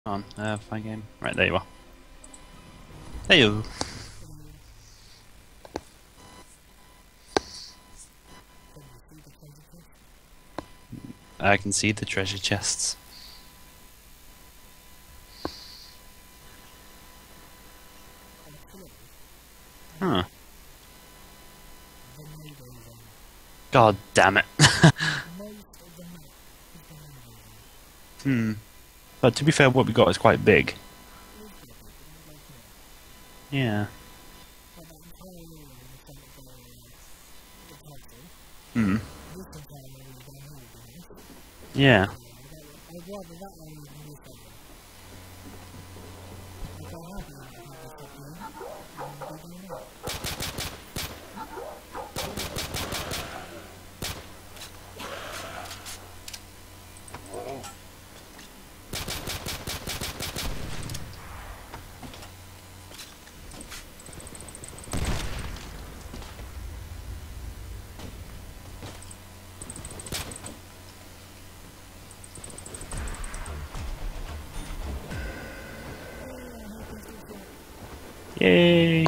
On, fine game. Right, there you are. Hey you. I can see the treasure chests. Huh. God damn it. But to be fair, what we got is quite big. Yeah. Hmm. Yeah. Yay.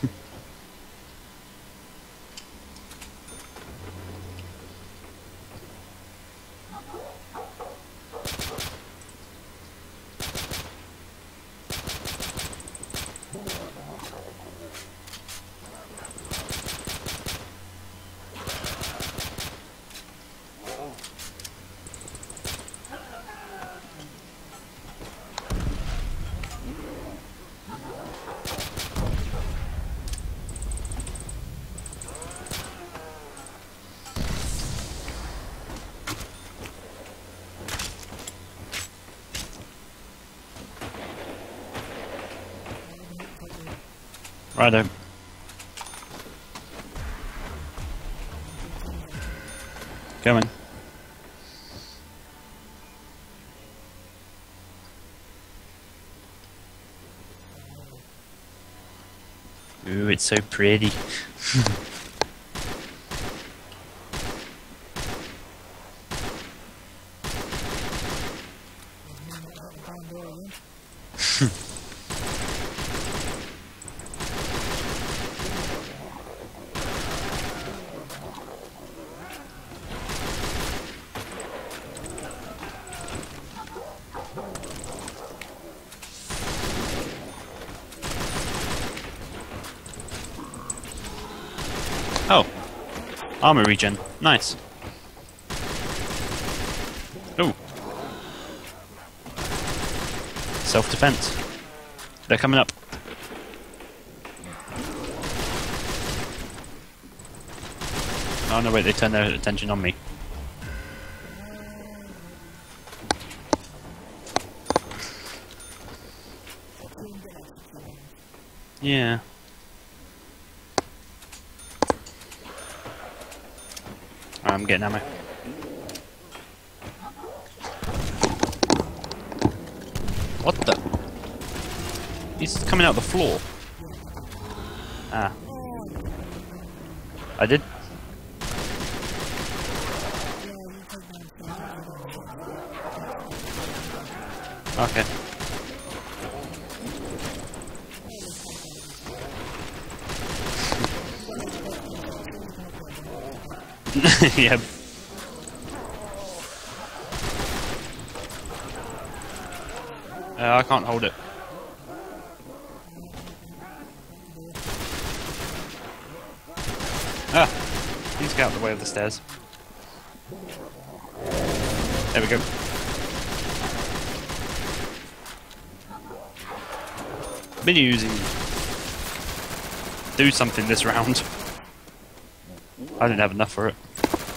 Righto. Coming. Ooh, it's so pretty. Oh. Armor regen. Nice. Ooh. Self-defense. They're coming up. Oh no, wait, they turned their attention on me. Yeah. I'm getting ammo. What the? He's coming out the floor. Ah. I did. Okay. Yep. I can't hold it. Ah! Please get out of the way of the stairs. There we go. Been using do something this round. I didn't have enough for it.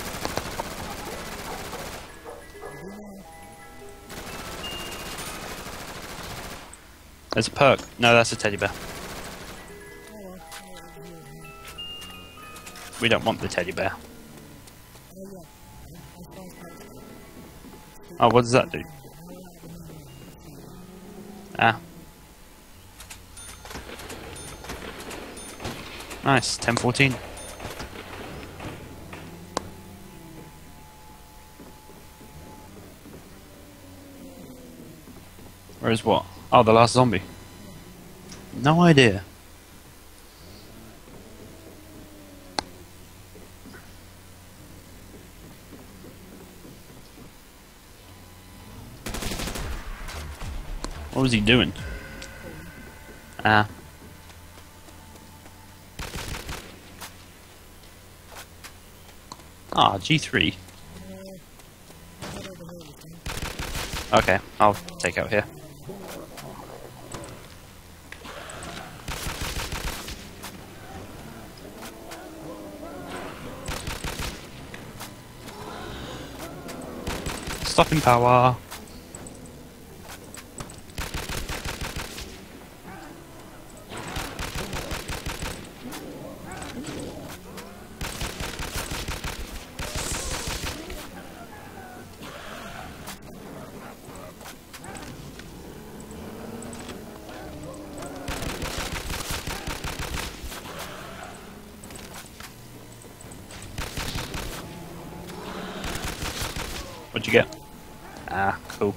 There's a perk. No, that's a teddy bear. We don't want the teddy bear. Oh, what does that do? Ah. Nice, 10-14. Where is what? Oh, the last zombie. No idea. What was he doing? Ah. Ah, G3. Okay, I'll take out here. Stopping power. What'd you get? Ah, cool.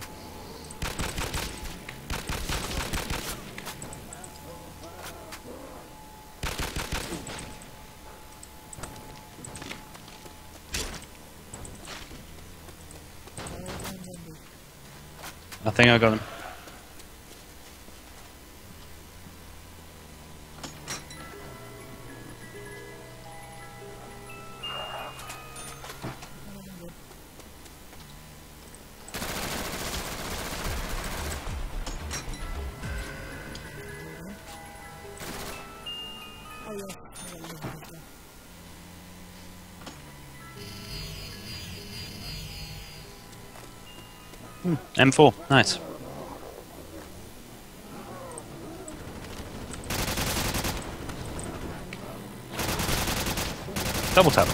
I think I got him. M4, nice. Double tap.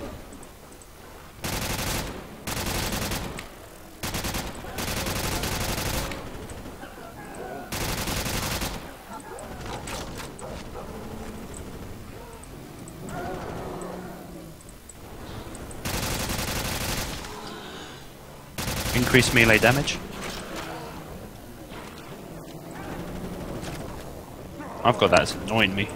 Increase melee damage. I've got that, it's annoying me.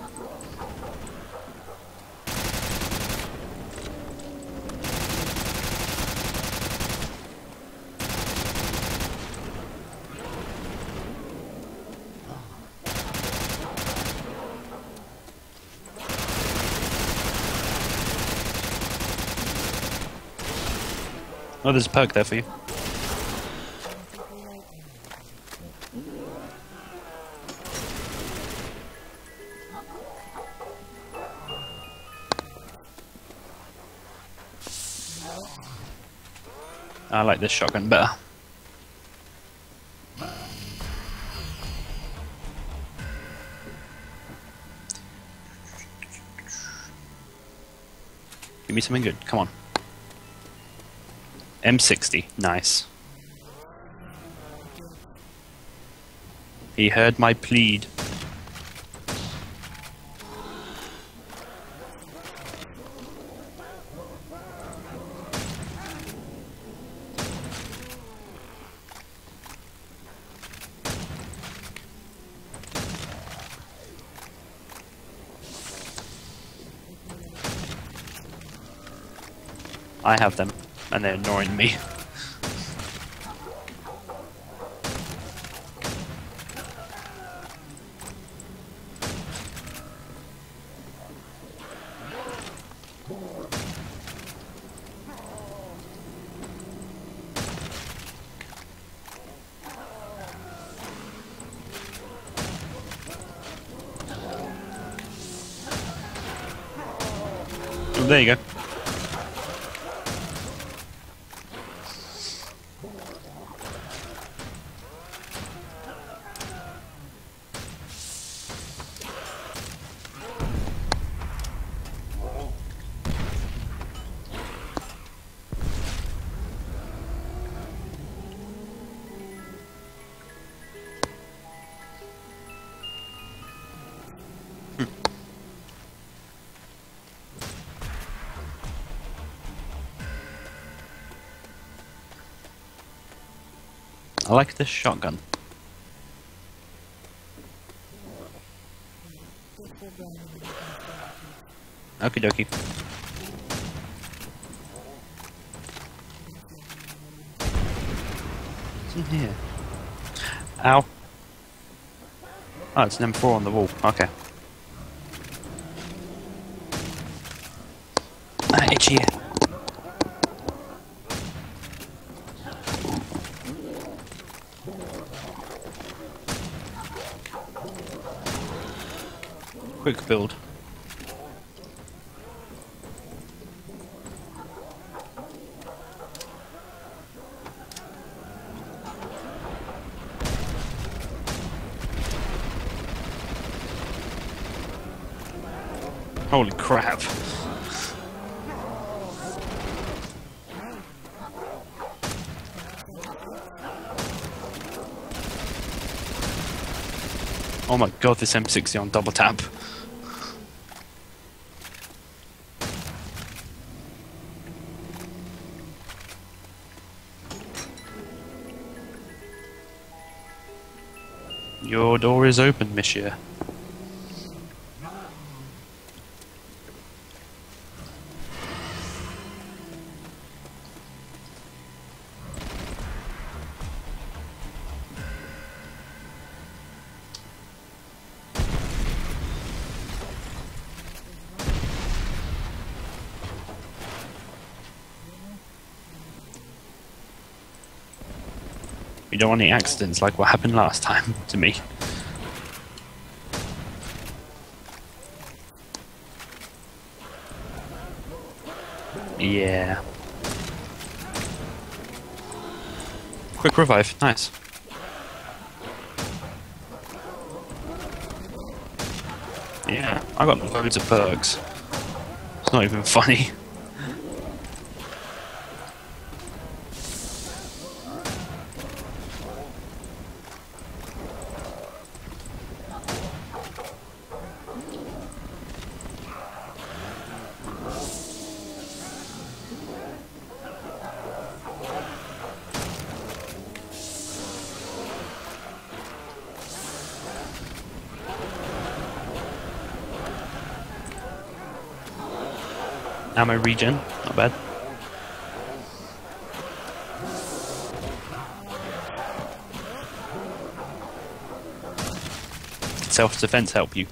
Oh, there's a perk there for you. I like this shotgun better. Give me something good, come on. M60, nice. He heard my plead. I have them, and they're ignoring me. Oh, there you go. I like this shotgun. Okie dokie. What's in here? Ow. Oh, it's an M4 on the wall. Okay. Ah, itchy. Quick build. Holy crap. Oh my god, this M60 on double tap. Your door is open, monsieur. You don't want any accidents like what happened last time to me. Yeah. Quick revive, nice. Yeah, I got loads of perks. It's not even funny. Ammo regen, not bad. Self-defense help you.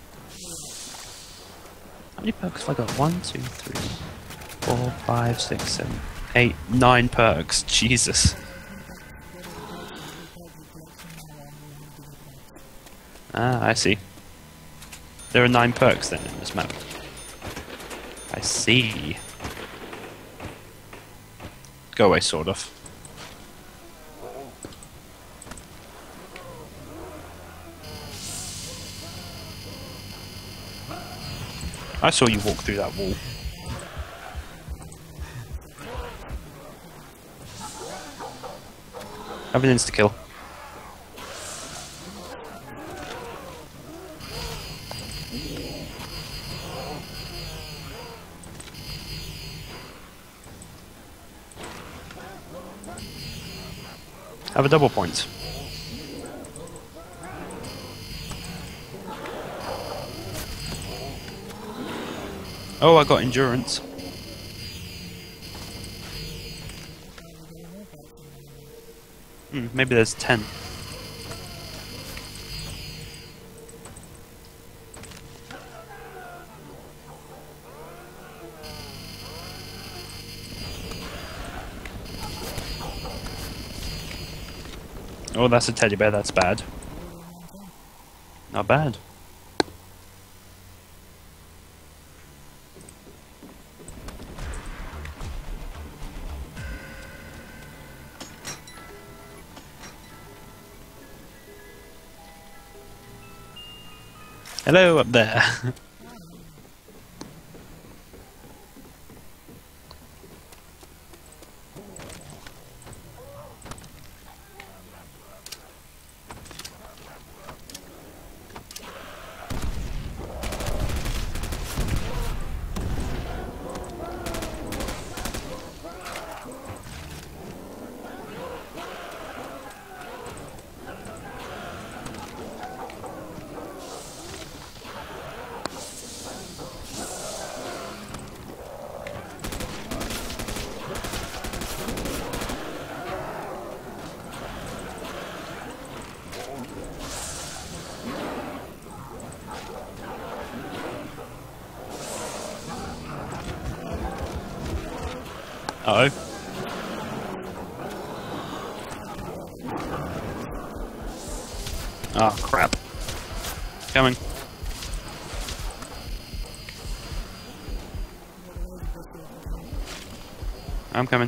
How many perks have I got? 1, 2, 3, 4, 5, 6, 7, 8, 9 perks. Jesus. Ah, I see. There are 9 perks then in this map. I see. Go away, sort of. I saw you walk through that wall. Have an insta-kill. Have a double point. Oh, I got endurance. Maybe there's 10. Oh, that's a teddy bear, that's bad. Not bad. Hello up there. Uh-oh. Oh, crap. Coming. I'm coming.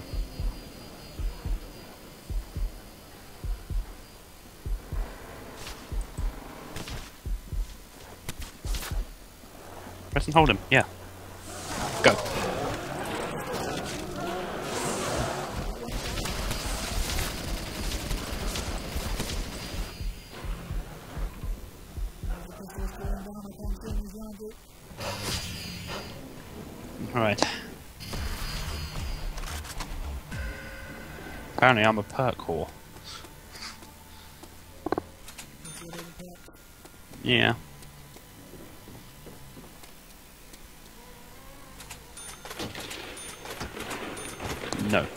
Press and hold him, yeah. Go. Alright. Apparently I'm a perk whore. Yeah. No.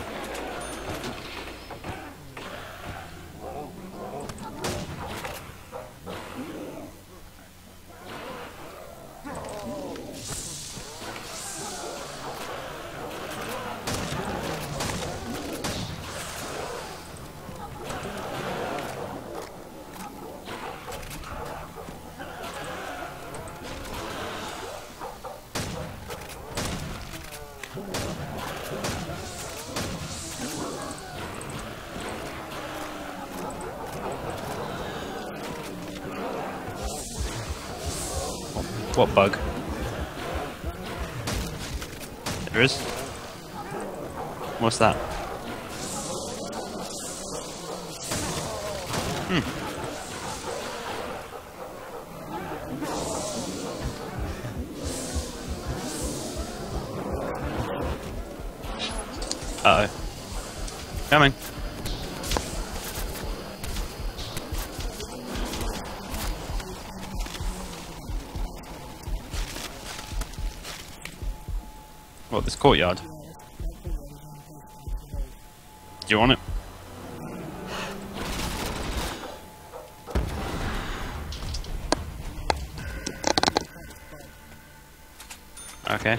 What bug? There is? What's that? Uh-oh. Coming. What, this courtyard? Do you want it? Okay.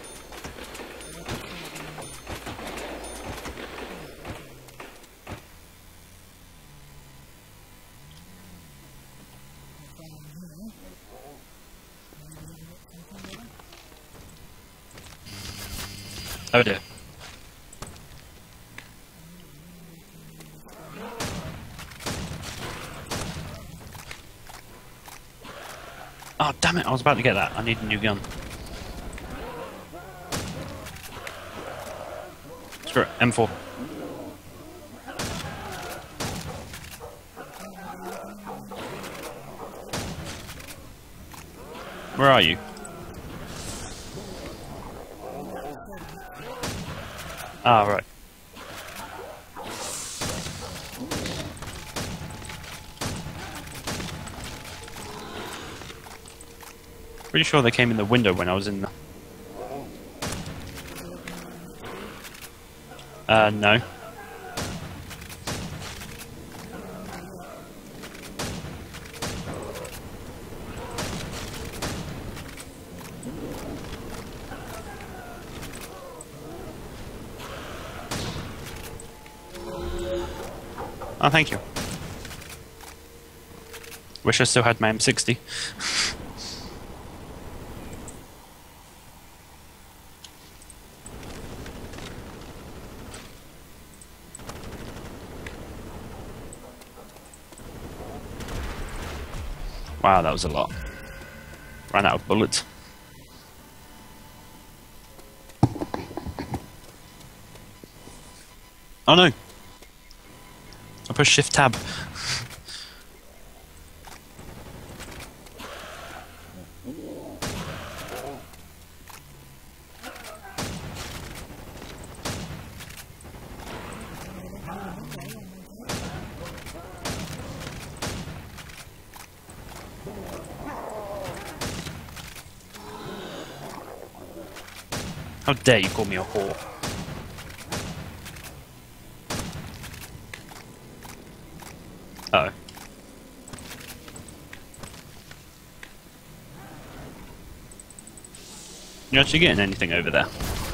Oh dear. Oh damn it, I was about to get that. I need a new gun. Screw it, M4. Where are you? Ah, right. Pretty sure they came in the window when I was in the... no. Oh, thank you. Wish I still had my M60. Wow, that was a lot. Ran out of bullets. Oh no! I pushed Shift Tab. How dare you call me a whore? Uh-oh. You actually getting anything over there?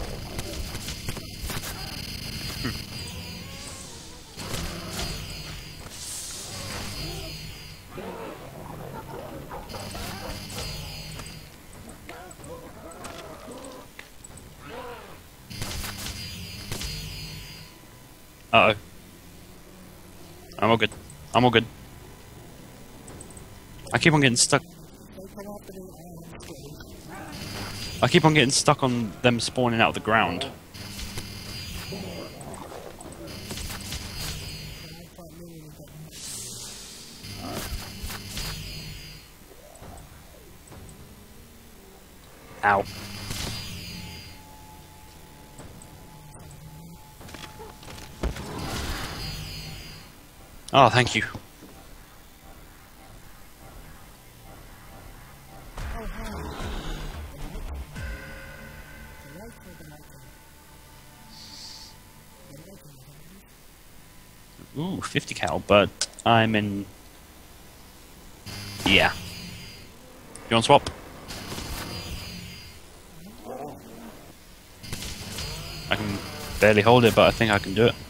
Uh oh. I'm all good. I'm all good. I keep on getting stuck. I keep on getting stuck on them spawning out of the ground. Ow. Oh, thank you. Ooh, 50 cal, but I'm in... Yeah. You want to swap? I can barely hold it, but I think I can do it.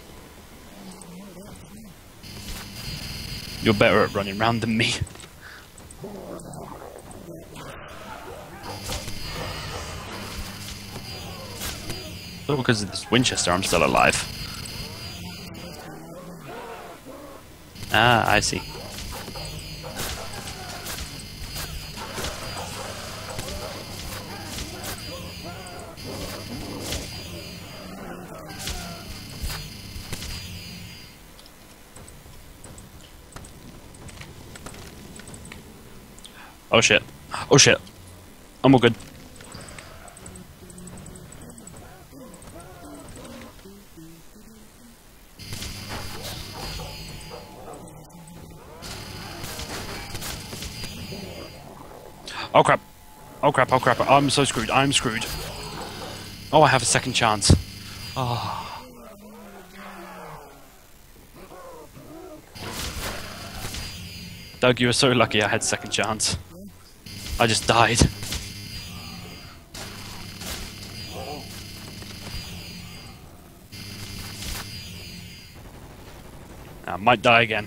You're better at running around than me. All because of this Winchester, I'm still alive. Ah, I see. Oh shit. Oh shit. I'm all good. Oh crap. Oh crap, oh crap. I'm so screwed. I'm screwed. Oh, I have a second chance. Oh. Doug, you were so lucky I had second chance. I just died. I might die again.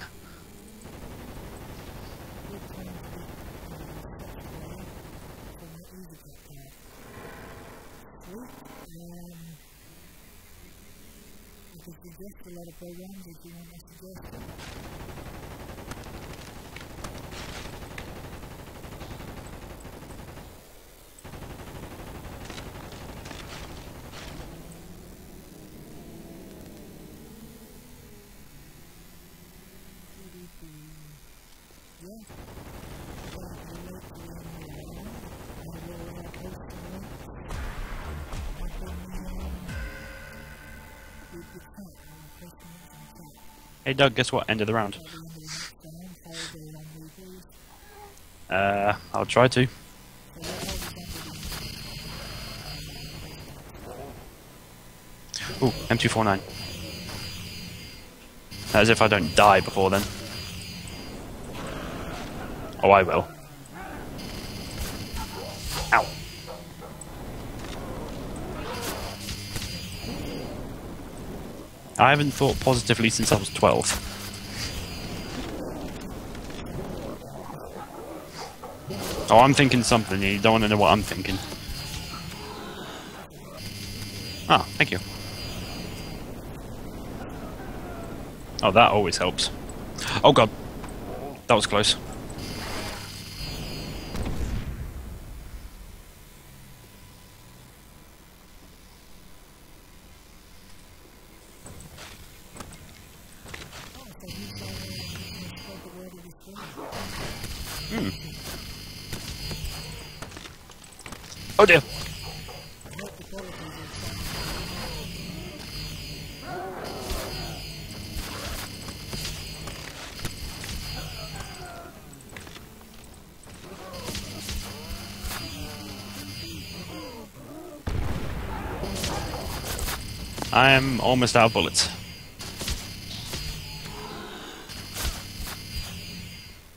Hey Doug, guess what? End of the round. I'll try to. Ooh, M249. As if I don't die before then. Oh, I will. Ow. I haven't thought positively since I was 12. Oh, I'm thinking something. You don't want to know what I'm thinking. Ah, thank you. Oh, that always helps. Oh god. That was close. Oh dear. I am almost out of bullets.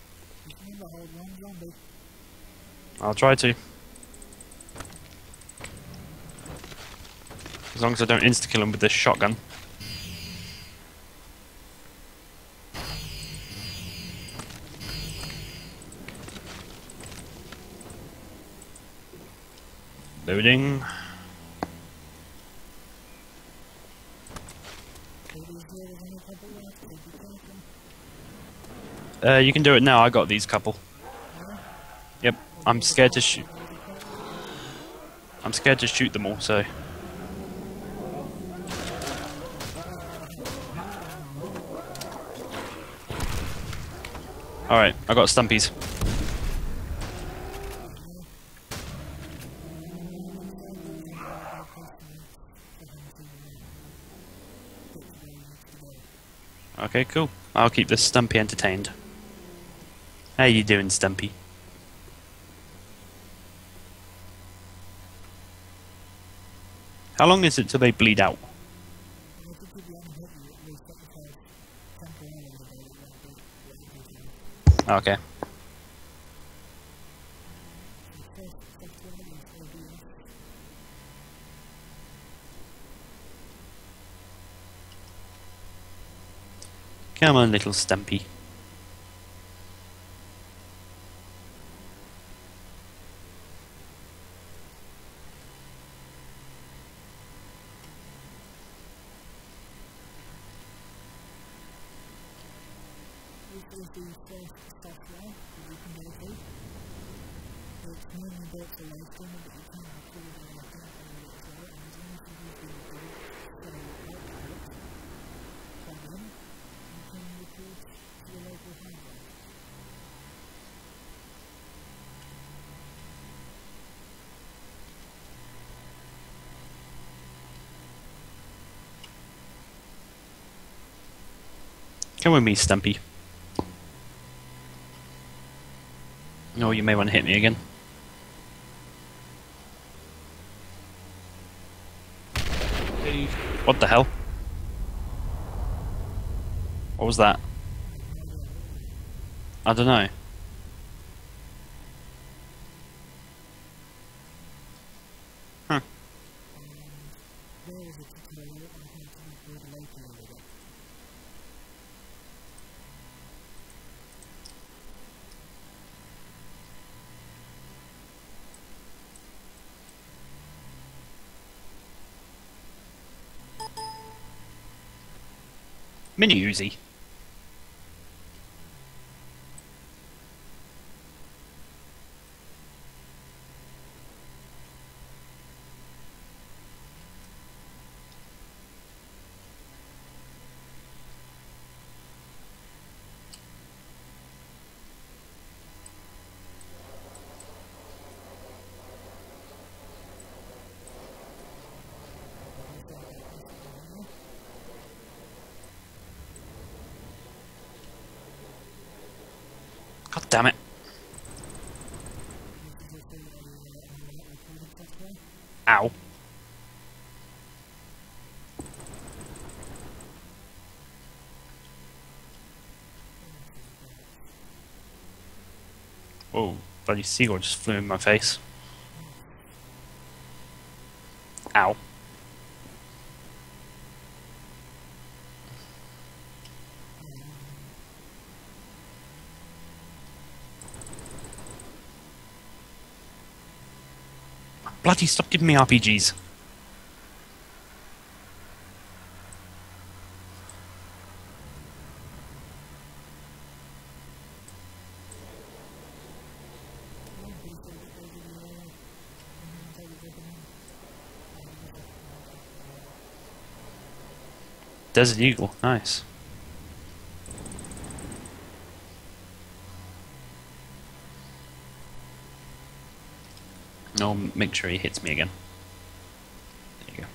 I'll try to. As long as I don't insta-kill him with this shotgun. Loading. You can do it now, I got these couple. Yep, I'm scared to shoot. I'm scared to shoot them all, so... Alright, I got stumpies. Okay, cool. I'll keep this Stumpy entertained. How you doing, Stumpy? How long is it till they bleed out? Okay. Come on, little Stumpy. Come with me, Stumpy. Oh, you may want to hit me again. What the hell? What was that? I don't know. Huh. Mini Uzi. God damn it. Ow. Whoa, bloody seagull just flew in my face. Ow. Bloody stop giving me RPGs. Desert Eagle, nice. No, make sure he hits me again. There you go.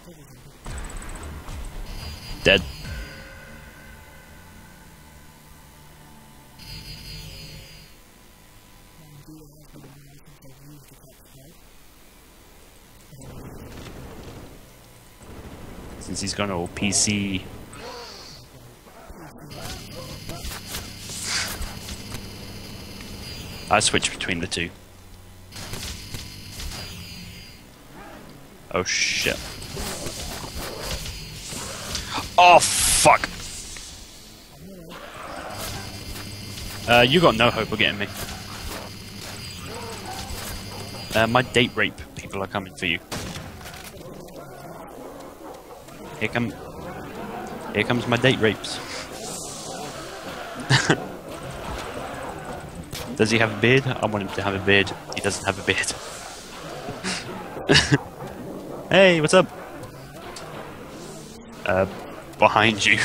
Dead. Since he's gone all PC. I switch between the two. Oh shit. Oh fuck! You got no hope of getting me. My date rape people are coming for you. Here comes my date rapes. Does he have a beard? I want him to have a beard. He doesn't have a beard. Hey, what's up? Behind you.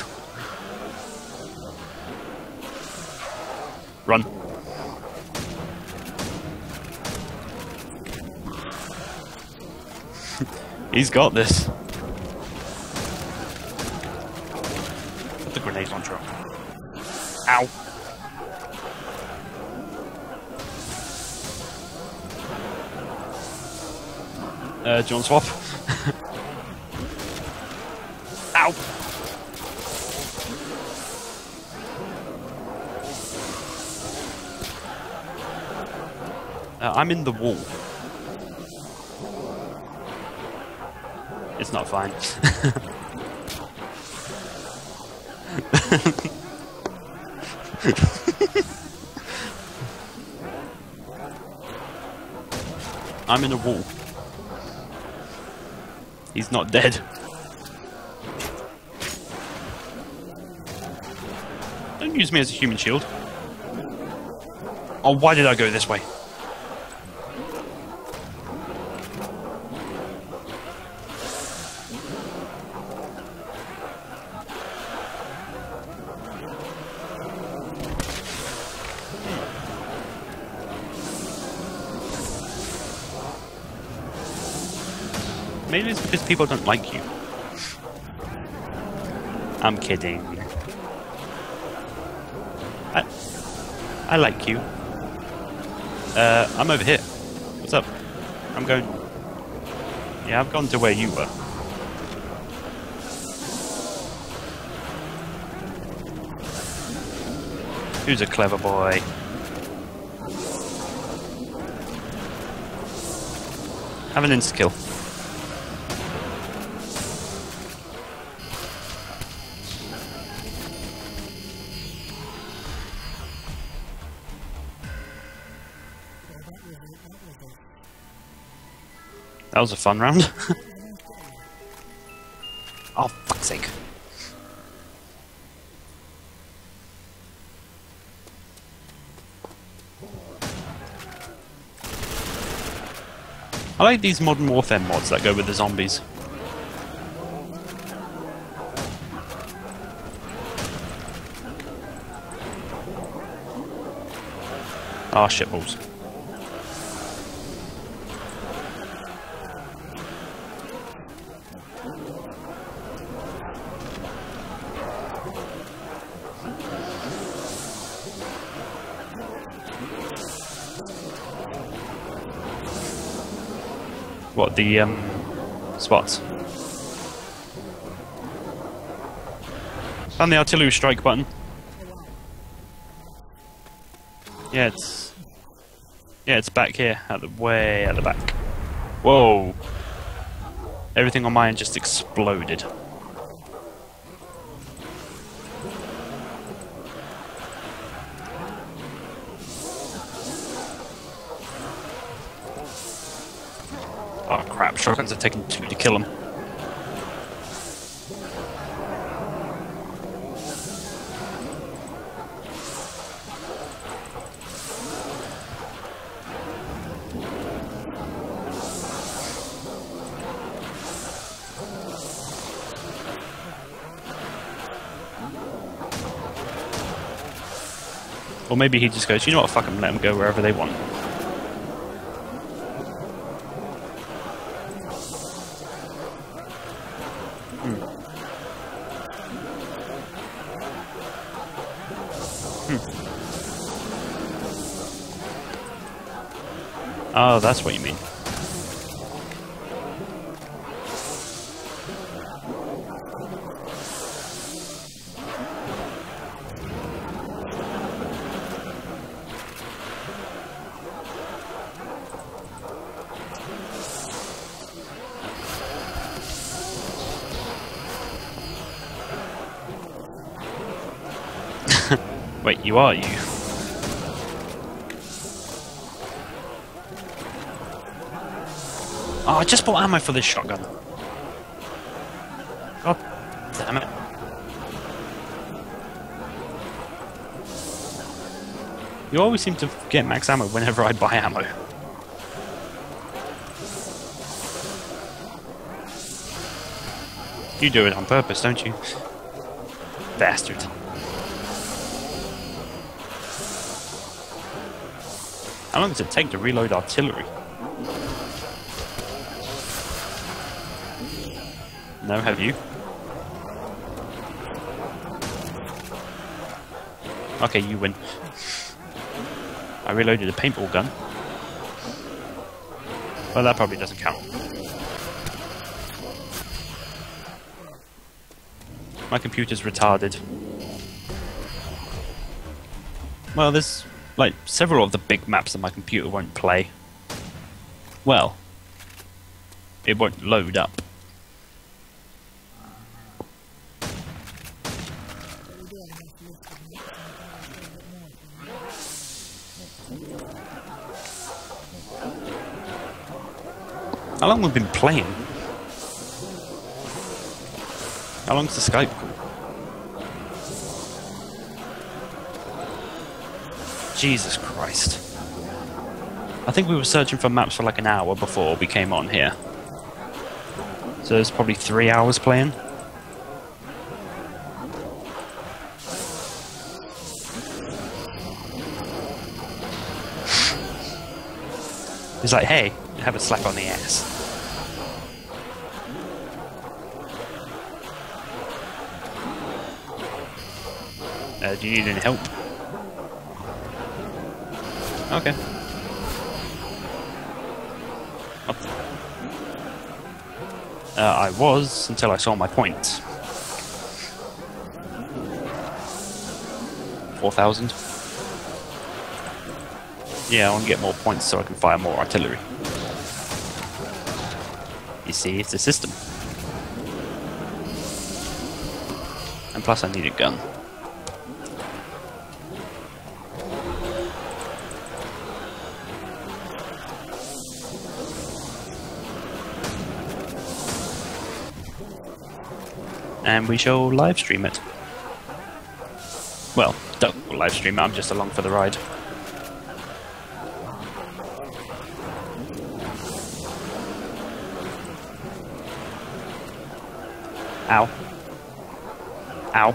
Run. He's got this. Put the grenade launcher on. Ow. Do you want to swap? Ow! I'm in the wall. It's not fine. I'm in a wall. He's not dead. Don't use me as a human shield. Oh, why did I go this way? Maybe it's because people don't like you. I'm kidding. I like you. I'm over here. What's up? I'm going... Yeah, I've gone to where you were. Who's a clever boy? Have an insta-kill. That was a fun round. Oh, fuck's sake. I like these Modern Warfare mods that go with the zombies. Ah, shitballs. What, the, spots? Found the artillery strike button. Yeah, it's back here, way at the back. Whoa! Everything on mine just exploded. Oh crap, shotguns have taken 2 to kill him. Or maybe he just goes, you know what, fuck them, let them go wherever they want. Oh, that's what you mean. Wait, you are you? Oh, I just bought ammo for this shotgun. God damn it. You always seem to get max ammo whenever I buy ammo. You do it on purpose, don't you? Bastard. How long does it take to reload artillery? No, have you? Okay, you win. I reloaded a paintball gun. Well, that probably doesn't count. My computer's retarded. Well, there's like several of the big maps that my computer won't play. Well, it won't load up. How long have we been playing? How long's the Skype call? Jesus Christ. I think we were searching for maps for like an hour before we came on here. So it's probably 3 hours playing. He's like, hey, have a slap on the ass. Do you need any help? Okay. I was, until I saw my points. 4,000. Yeah, I want to get more points so I can fire more artillery. You see, it's a system. And plus I need a gun. And we shall live stream it. Well, don't live stream it, I'm just along for the ride. Ow. Ow.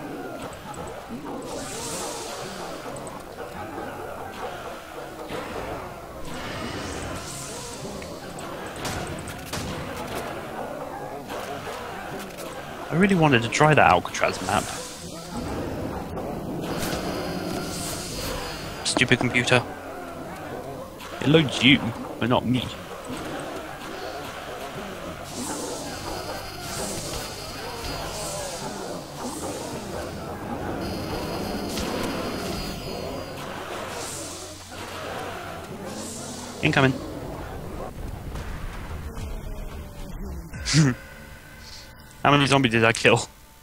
I really wanted to try that Alcatraz map. Stupid computer. It loads you, but not me. Incoming. How many zombies did I kill?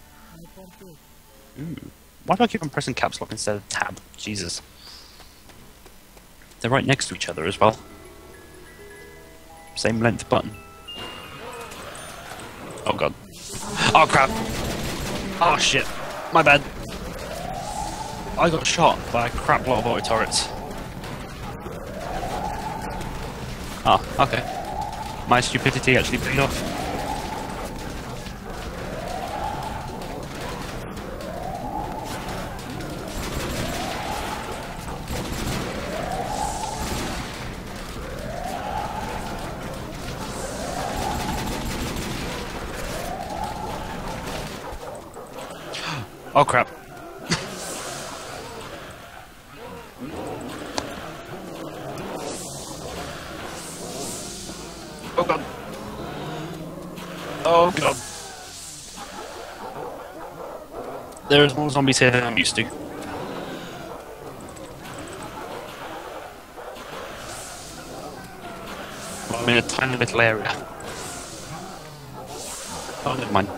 Ooh. Why do I keep on pressing caps lock instead of tab? Jesus. They're right next to each other as well. Same length button. Oh god. Oh crap! Oh shit. My bad. I got shot by a crap lot of auto turrets. Oh, okay. My stupidity actually paid off. Oh crap. Oh god. Oh god. There's more zombies here than I'm used to. I'm in a tiny little area. Oh, never mind.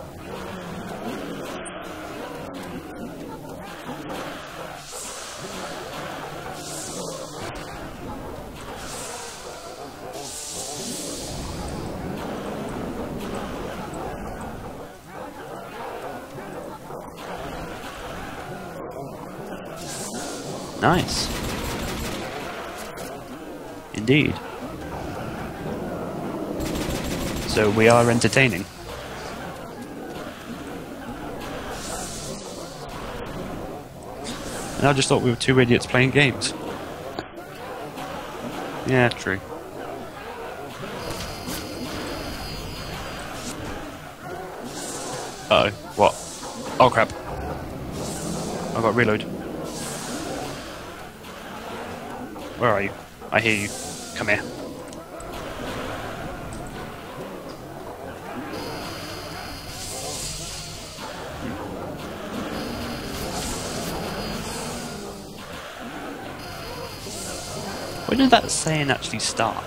Nice. Indeed. So we are entertaining. And I just thought we were two idiots playing games. Yeah, true. Uh-oh. What? Oh crap. I got reload. Where are you? I hear you. Come here. When did that saying actually start?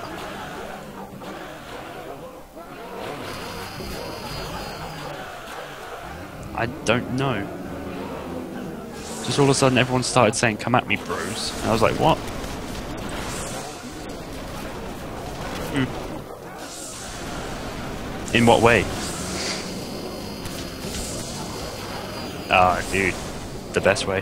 I don't know. Just all of a sudden everyone started saying, "Come at me, bros." And I was like, what? In what way? Ah, dude. The best way.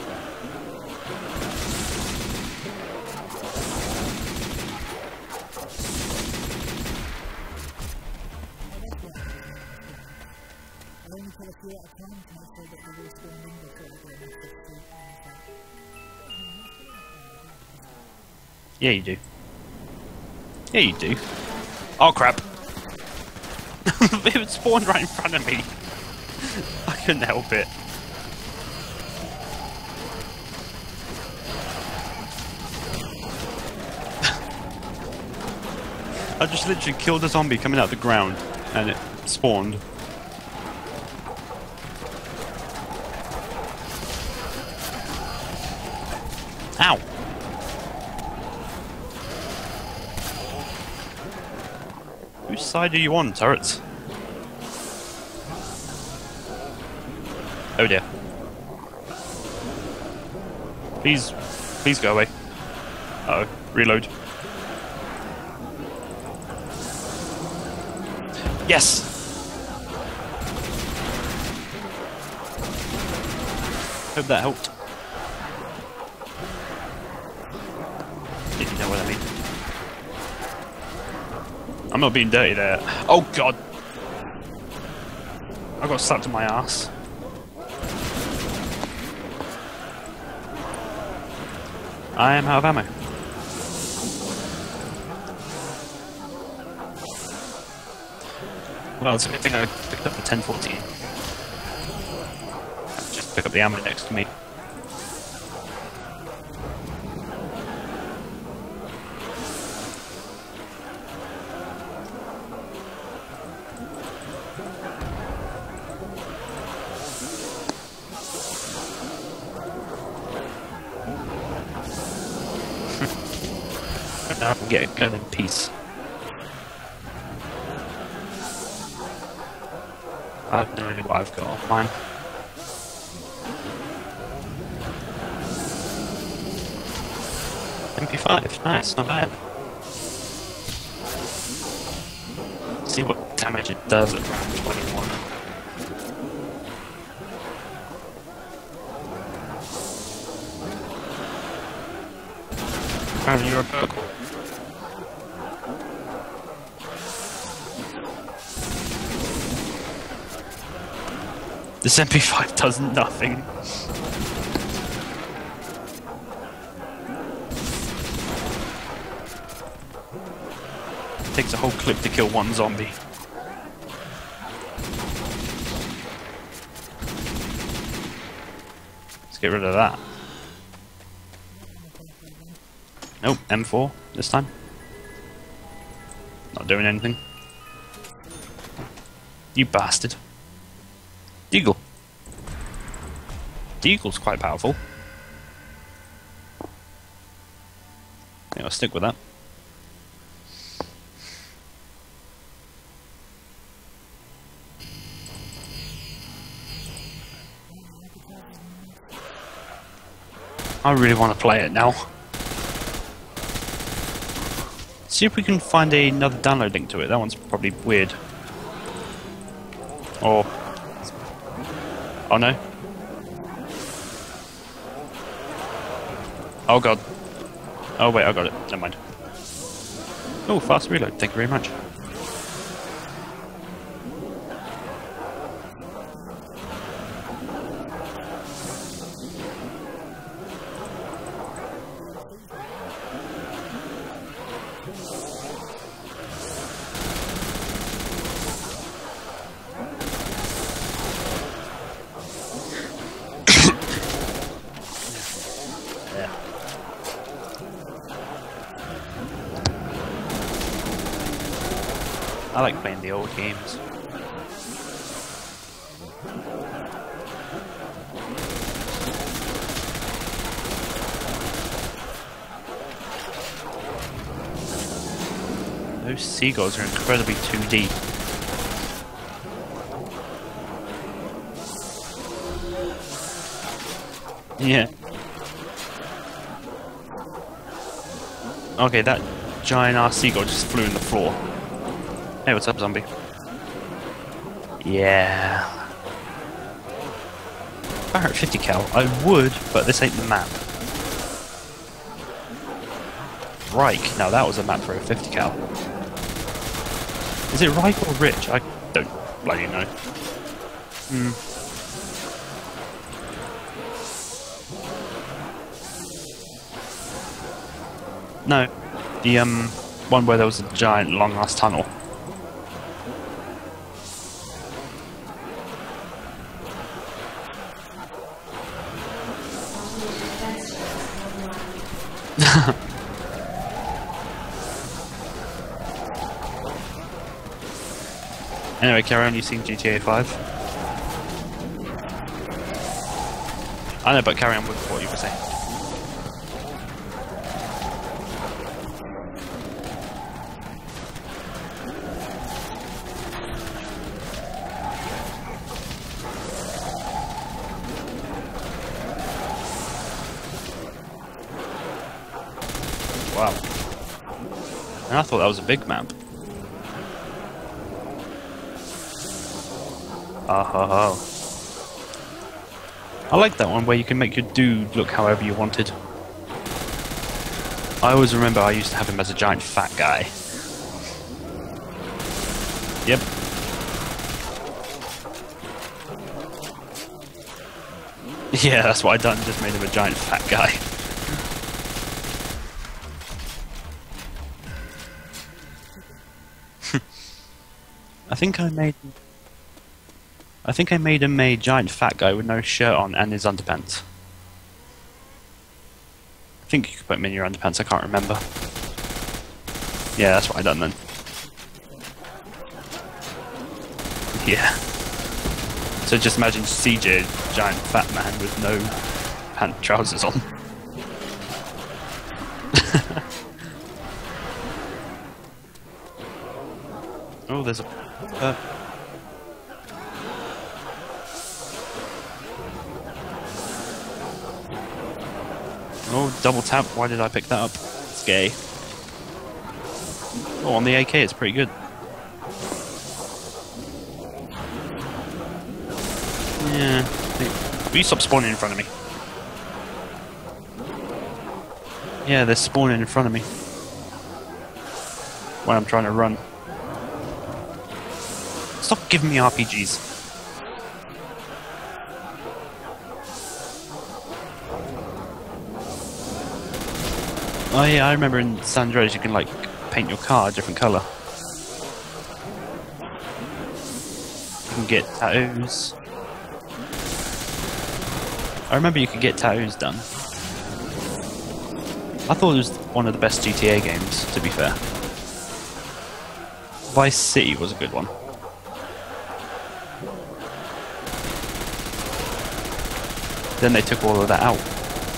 Yeah, you do. Yeah, you do. Oh, crap. It would spawn right in front of me. I couldn't help it. I just literally killed a zombie coming out of the ground, and it spawned. Ow! Whose side are you on, turrets? Oh dear. Please go away. Uh-oh, reload. Yes! Hope that helped. If you know what I mean. I'm not being dirty there. Oh god! I got slapped in my ass. I am out of ammo. Well, it's a good thing I picked up the 1014. Just pick up the ammo next to me. Now I can get a gun in peace. I have no idea what I've got on mine. MP5, nice, not bad. See what damage it does at round 21. Apparently you're a purple. This MP5 does nothing. Takes a whole clip to kill one zombie. Let's get rid of that. Nope, M4 this time. Not doing anything. You bastard. Deagle. Deagle's quite powerful. Yeah, I'll stick with that. I really want to play it now. See if we can find another download link to it. That one's probably weird. Or... oh no. Oh god. Oh wait, I got it. Never mind. Oh, fast reload. Thank you very much. I like playing the old games. Those seagulls are incredibly 2D. Yeah. Okay, that giant ass seagull just flew in the floor. Hey, what's up, zombie? Yeah. If I hurt 50 cal, I would, but this ain't the map. Reich. Now that was a map for a 50 cal. Is it Reich or Rich? I don't bloody know. No. The one where there was a giant long ass tunnel. Anyway, carry on, you've seen GTA 5? I know, but carry on with what you were saying. Wow. And I thought that was a big map. Oh. I like that one where you can make your dude look however you wanted. I always remember I used to have him as a giant fat guy. Yep. Yeah, that's what I done, just made him a giant fat guy. I think I made him a giant fat guy with no shirt on and his underpants. I think you could put him in your underpants, I can't remember. Yeah, that's what I done then. Yeah. So just imagine CJ, giant fat man with no pant trousers on. Oh, there's a... Oh, double tap. Why did I pick that up? It's gay. Oh, on the AK it's pretty good. Yeah. Hey, will you stop spawning in front of me? Yeah, they're spawning in front of me. When I'm trying to run. Stop giving me RPGs. Oh yeah, I remember in San Andreas you can like paint your car a different colour. You can get tattoos. I remember you could get tattoos done. I thought it was one of the best GTA games, to be fair. Vice City was a good one. Then they took all of that out.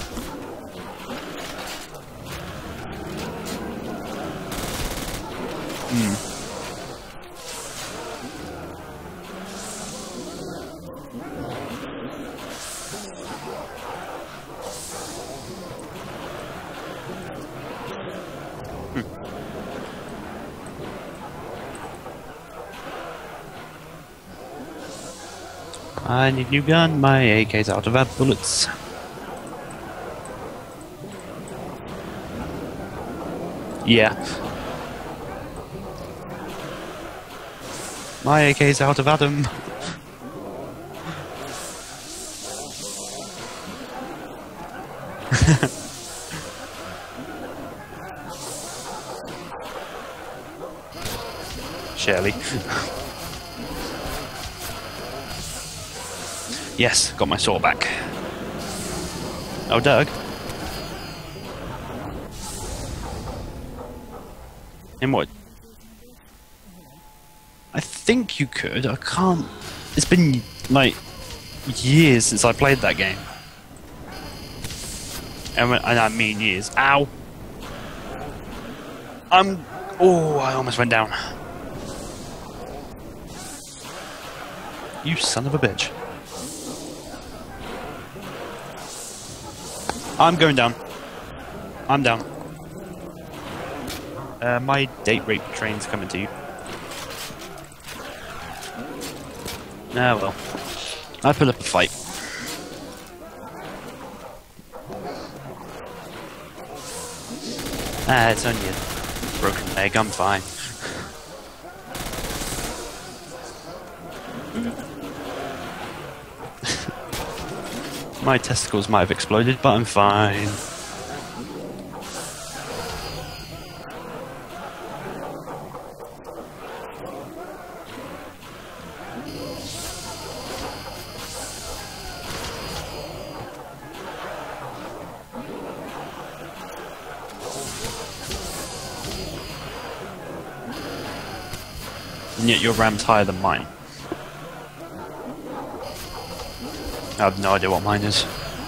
I need a new gun, my AK's out of bullets. Yeah. My AK's out of Adam. Shirley. Yes, got my sword back. Oh, Doug. In what? I think you could. I can't. It's been like years since I played that game. And I mean years. Ow! Oh, I almost went down. You son of a bitch. I'm going down. I'm down. My date rape train's coming to you. Ah, well. I put up a fight. Ah, it's only a broken leg, I'm fine. My testicles might have exploded, but I'm fine. And yet your ram's higher than mine. I have no idea what mine is.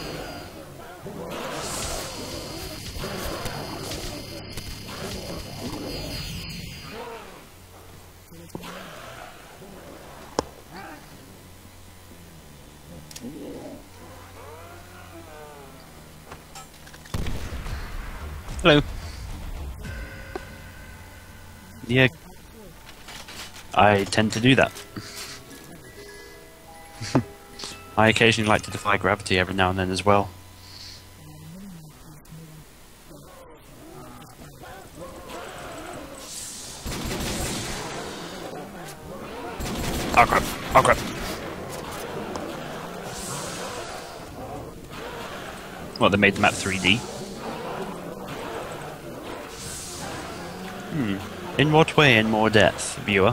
Hello. Yeah, I tend to do that. I occasionally like to defy gravity every now and then as well. Oh crap, oh crap. Well, they made the map 3D. In what way in more depth, viewer?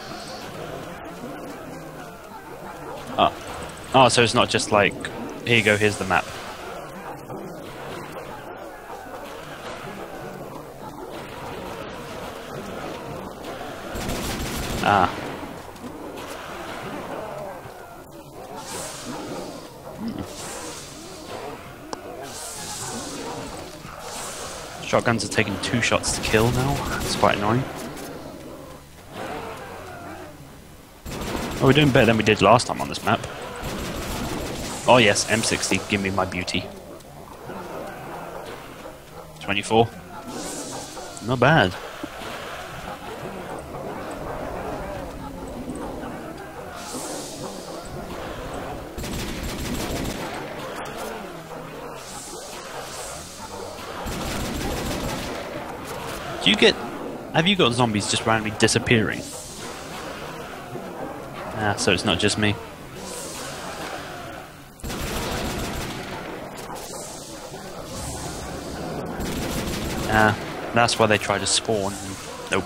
Oh, so it's not just like, here you go, here's the map. Ah. Shotguns are taking 2 shots to kill now. It's quite annoying. Oh, we're doing better than we did last time on this map. Oh yes, M60, give me my beauty. 24. Not bad. Do you get... Have you got zombies just randomly disappearing? Ah, so it's not just me. Ah, that's why they try to spawn. Nope.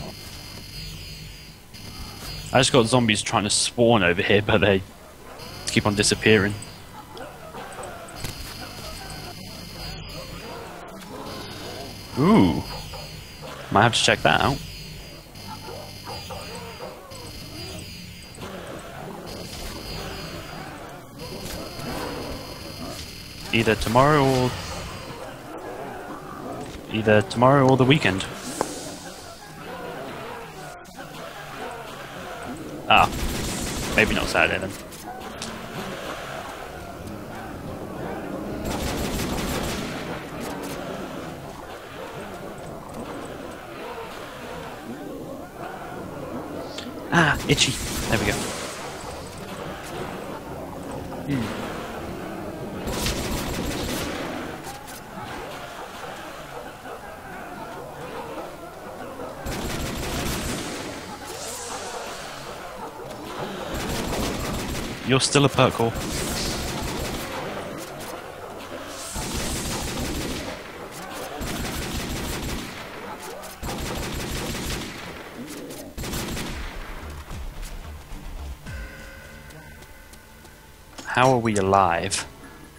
I just got zombies trying to spawn over here, but they keep on disappearing. Ooh. Might have to check that out. Either tomorrow or the weekend. Ah, maybe not Saturday then. Ah, itchy. There we go. You're still a perk core. How are we alive?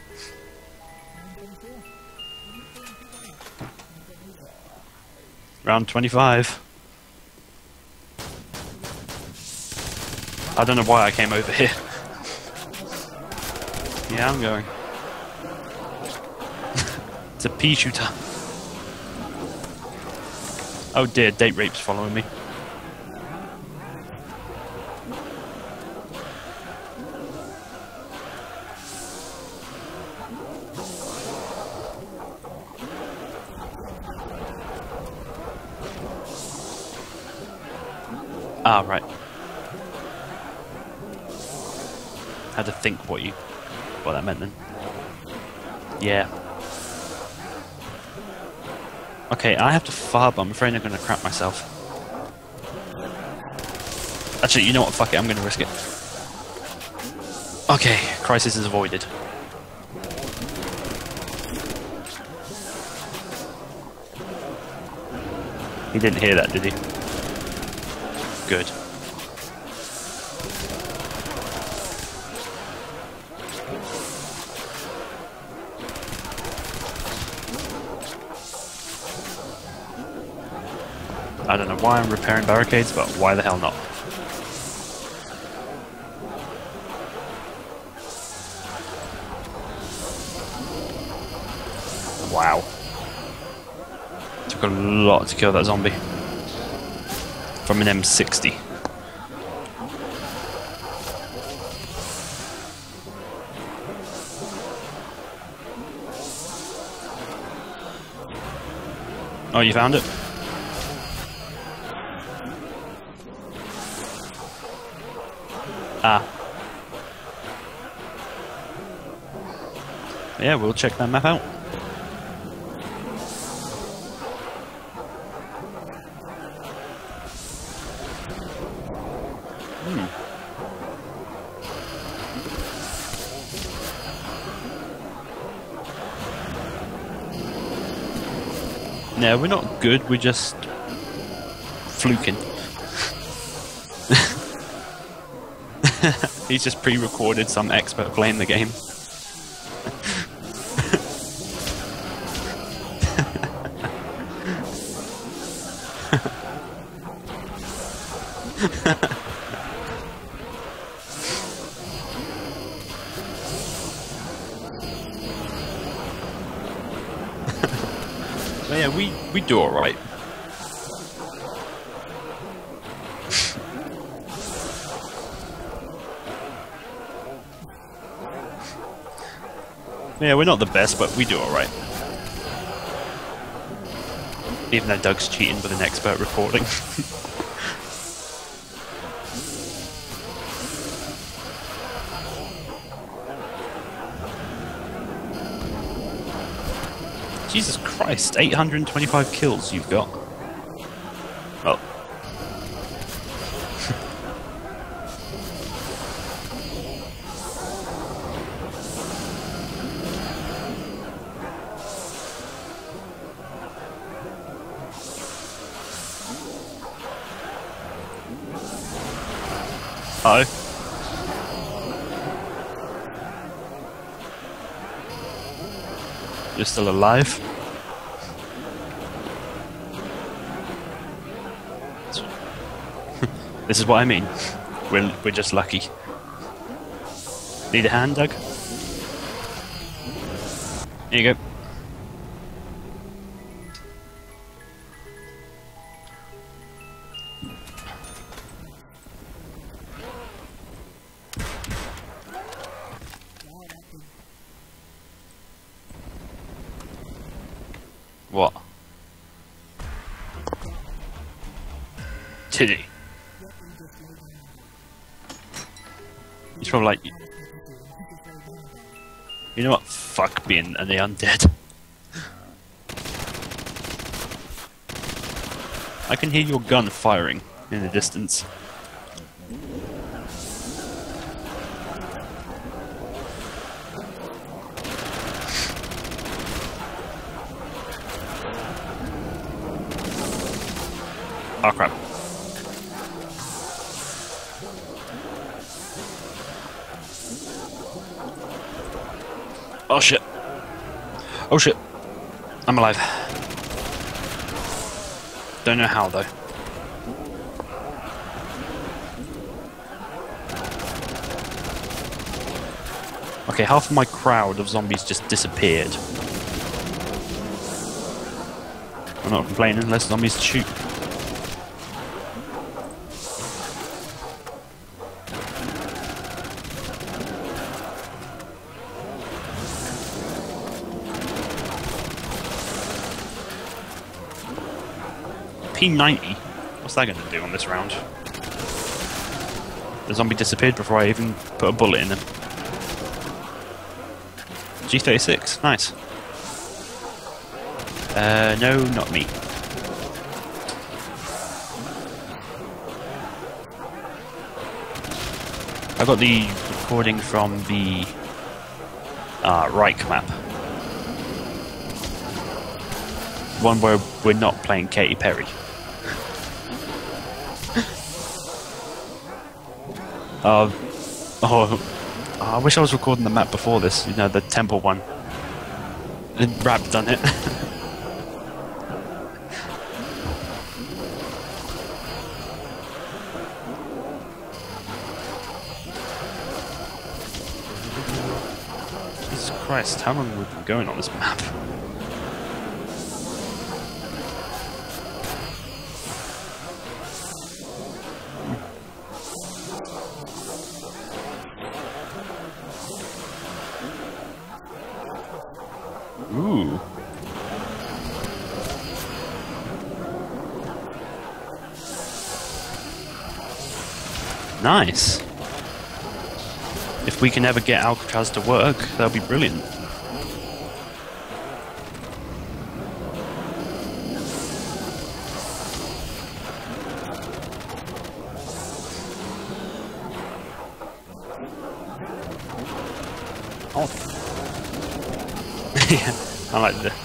Round 25. I don't know why I came over here. Yeah, I'm going. It's a pea shooter. Oh dear, date rape's following me. Ah, right. Had to think what that meant then. Yeah. Okay, I have to farb. I'm afraid I'm going to crap myself. Actually, you know what? Fuck it. I'm going to risk it. Okay, crisis is avoided. He didn't hear that, did he? Good. I don't know why I'm repairing barricades, but why the hell not? Wow. Took a lot to kill that zombie. From an M60. Oh, you found it? Ah. Yeah, we'll check that map out. No, we're not good, we're just fluking. He's just pre-recorded some expert playing the game. But yeah, we do alright. Yeah, we're not the best, but we do alright. Even though Doug's cheating with an expert recording. Jesus Christ, 825 kills you've got. Oh. You're still alive. This is what I mean. We're just lucky. Need a hand, Doug? Here you go. What? Did he? He's probably like, you know what? Fuck being the undead. I can hear your gun firing in the distance. Oh crap. Oh shit. Oh shit. I'm alive. Don't know how though. Okay, half of my crowd of zombies just disappeared. I'm not complaining, less zombies to shoot. P90? What's that going to do on this round? The zombie disappeared before I even put a bullet in him. G36, nice. No, not me. I got the recording from the Reich map. One where we're not playing Katy Perry. I wish I was recording the map before this, you know, the temple one. Rap done it. Jesus Christ, how long have we been going on this map? Ooh. Nice. If we can ever get Alcatraz to work, that'll be brilliant. Oh. Yeah, I like the...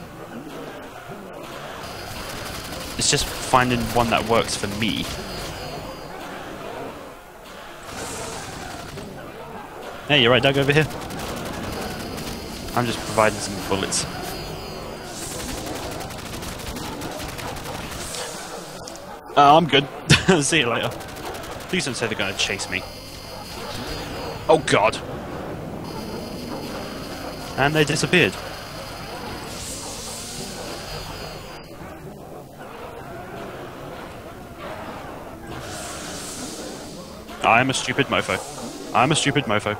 It's just finding one that works for me. Hey, you right, Doug, over here? I'm just providing some bullets. I'm good. See you later. Please don't say they're gonna chase me. Oh god. And they disappeared. I am a stupid mofo. I'm a stupid mofo.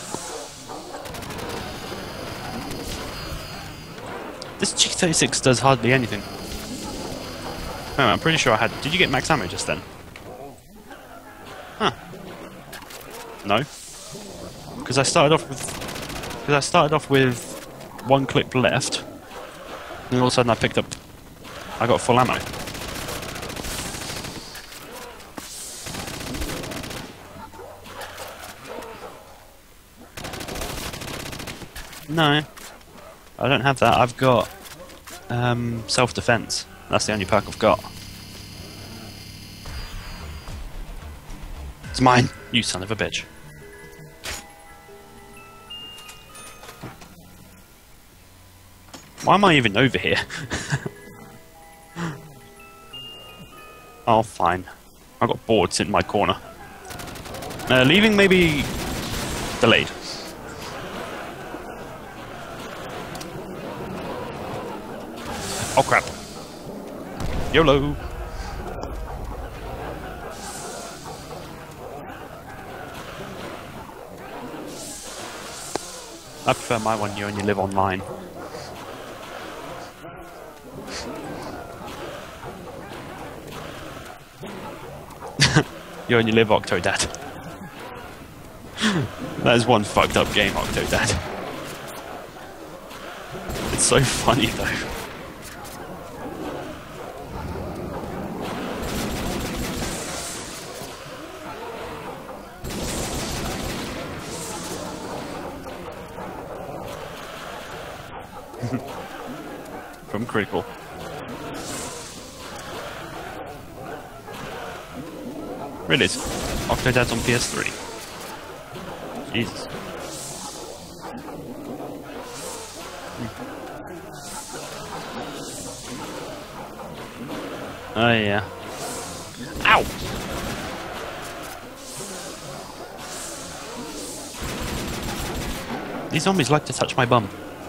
This G36 does hardly anything. Oh, I'm pretty sure I had... Did you get max ammo just then? Huh. No. Because I started off with... one clip left. And all of a sudden I picked up... I got full ammo. No. I don't have that. I've got self-defense. That's the only perk I've got. It's mine, you son of a bitch. Why am I even over here? Oh, fine. I got bored sitting in my corner. Leaving may be delayed. Oh crap. YOLO! I prefer my one, you only live online. You only live Octodad. That is one fucked up game, Octodad. It's so funny though. From Critical. Really? Octodad's on PS3. Jesus. Oh yeah. Ow! These zombies like to touch my bum.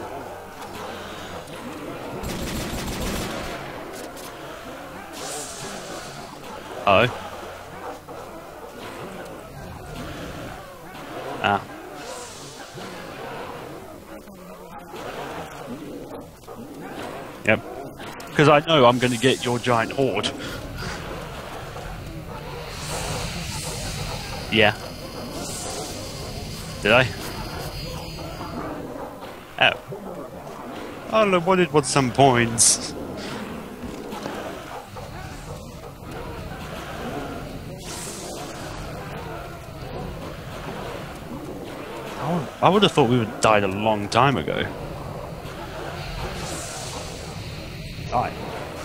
Uh oh. Ah. Yep. Because I know I'm going to get your giant horde. Yeah. Did I? Oh. All I wanted was some points. I would have thought we would have died a long time ago. Die.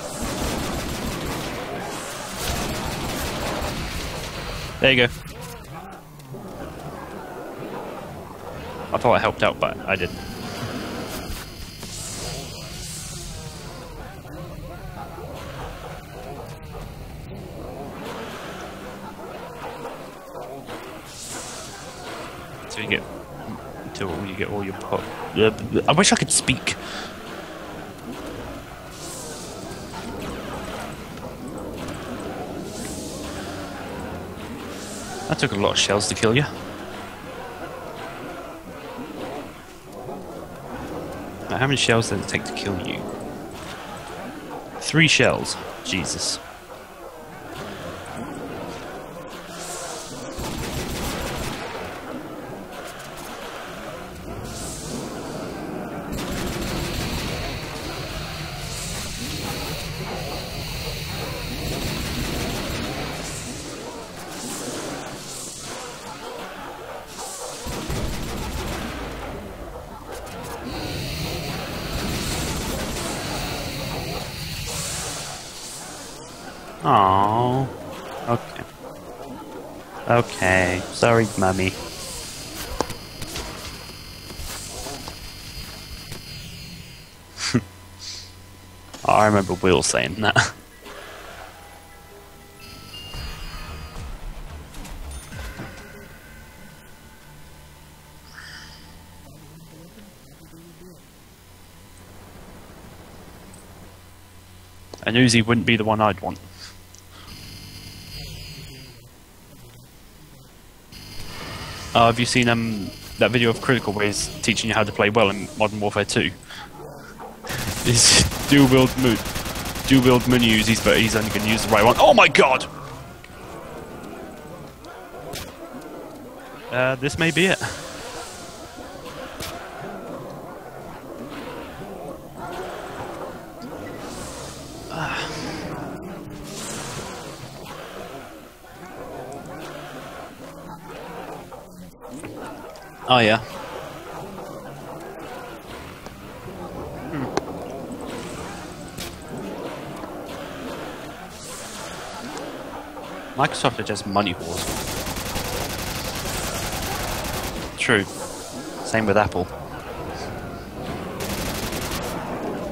There you go. I thought I helped out, but I didn't. So you get until you get all your pop. I wish I could speak. That took a lot of shells to kill you. Now, how many shells does it take to kill you? 3 shells. Jesus. Oh, okay. Okay, sorry, Mummy. I remember Will saying that. An Uzi wouldn't be the one I'd want. Have you seen that video of Critical where he's teaching you how to play well in Modern Warfare 2? He's dual wield mini Uzis, but he's only going to use the right one. Oh my god! This may be it. Oh yeah. Microsoft are just money whores. True. Same with Apple.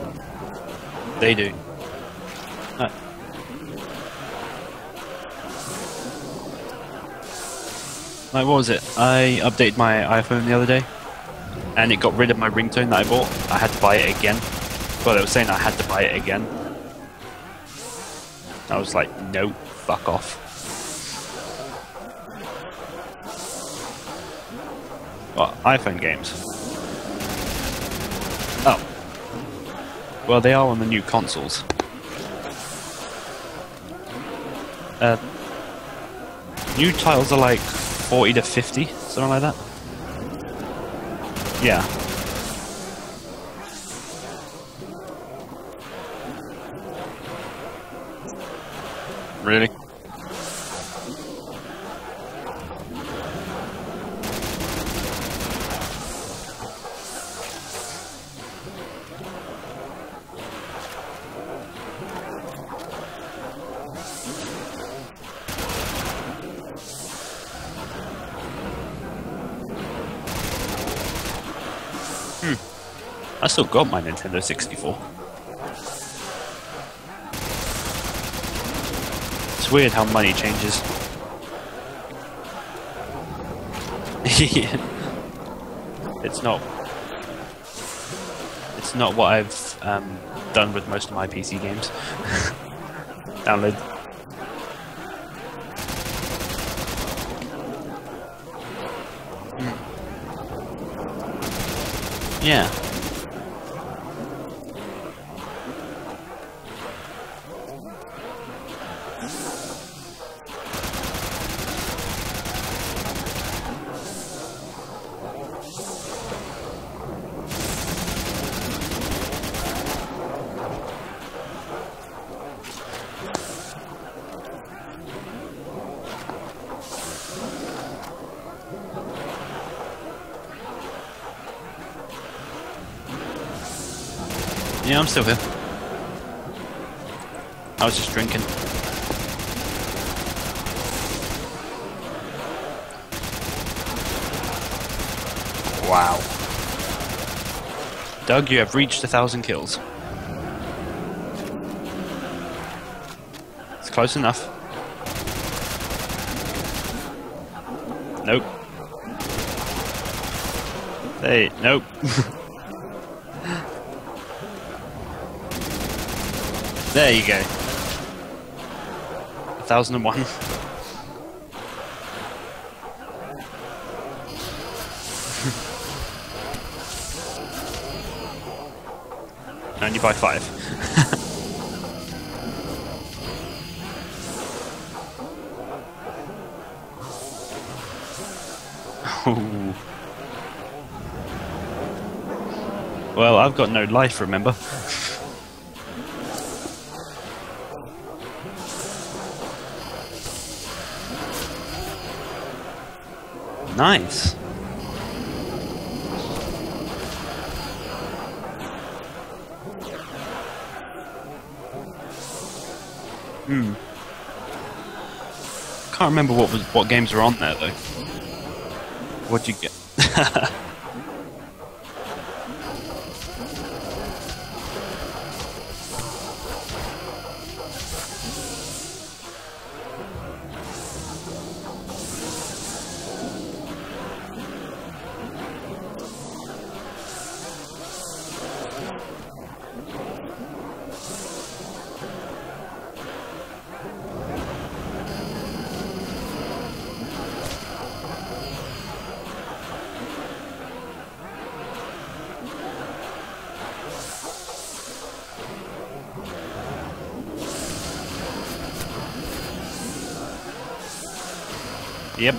They do. Like, what was it? I updated my iPhone the other day, and it got rid of my ringtone that I bought. I had to buy it again. Well, they were saying I had to buy it again. I was like, no, fuck off. What, iPhone games? Oh. Well, they are on the new consoles. New titles are like 40 to 50, something like that. Yeah. Really? I still got my Nintendo 64. It's weird how money changes. It's not what I've done with most of my PC games. Download. Yeah. Yeah, I'm still here. I was just drinking. Wow. Doug, you have reached 1,000 kills. It's close enough. Nope. Hey, nope. There you go. 1001. Only by 5. Ooh. Well, I've got no life, remember? Nice. Can't remember what games were on there though. What'd you get? Yep.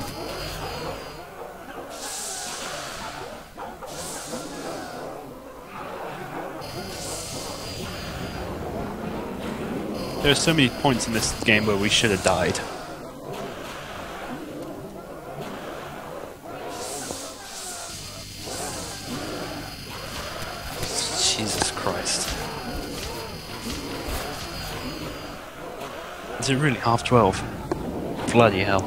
There are so many points in this game where we should have died. Jesus Christ. Is it really 12:30? Bloody hell.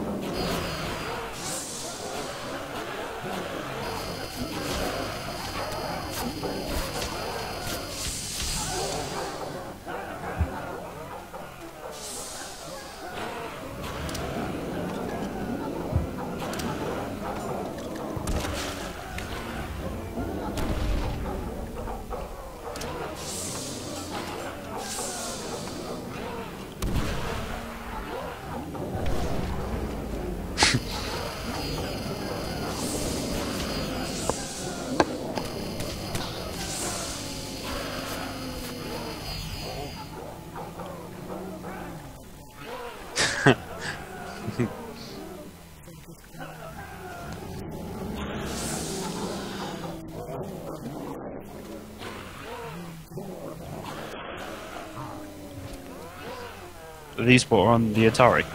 These were on the Atari.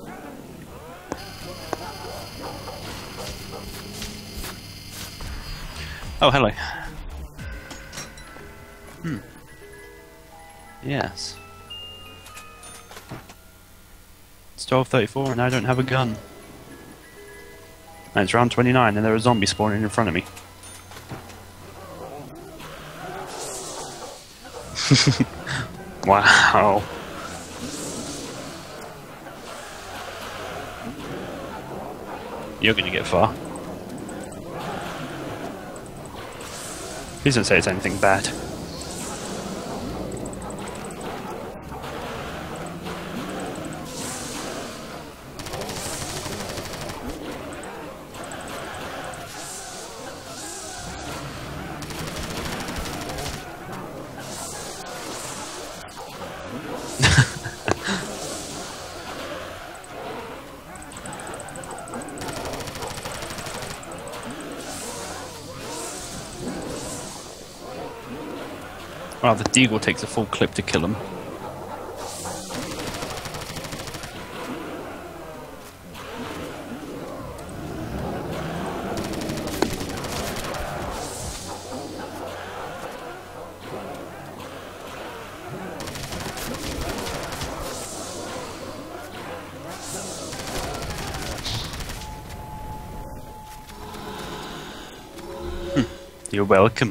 Oh, hello. Yes. It's 12:34 and I don't have a gun. And it's round 29 and there are zombies spawning in front of me. Wow. You're gonna get far. Please don't say it's anything bad. Well, the Deagle takes a full clip to kill him. You're welcome.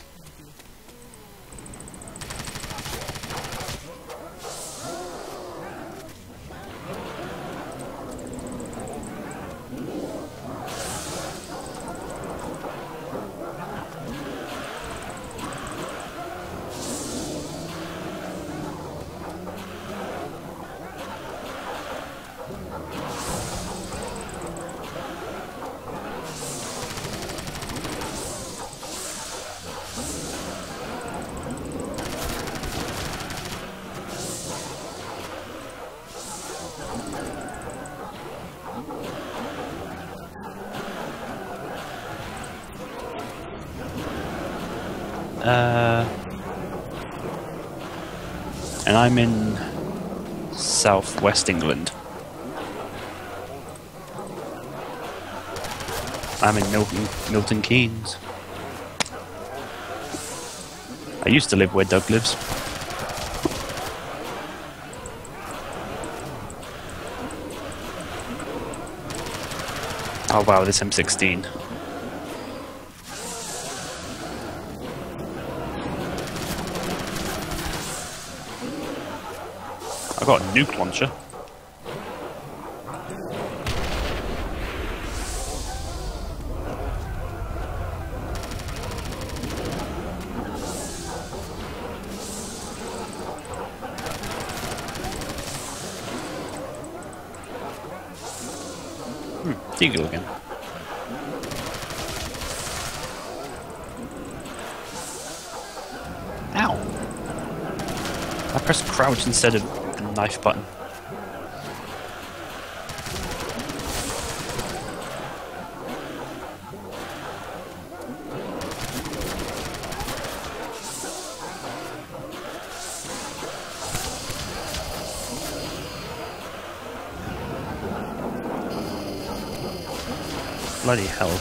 And I'm in southwest England. I'm in Milton Keynes. I used to live where Doug lives. Oh wow, this M16. I got a nuke launcher. Deagle again. Ow! I pressed crouch instead of the knife button. Bloody hell.